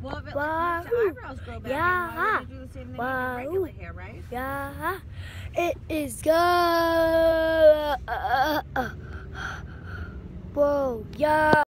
Well, if it Wahoo. makes your eyebrows grow back, Yeah. why would you do the same thing with your regular hair, right? Yeah. It is good. Whoa. Yeah.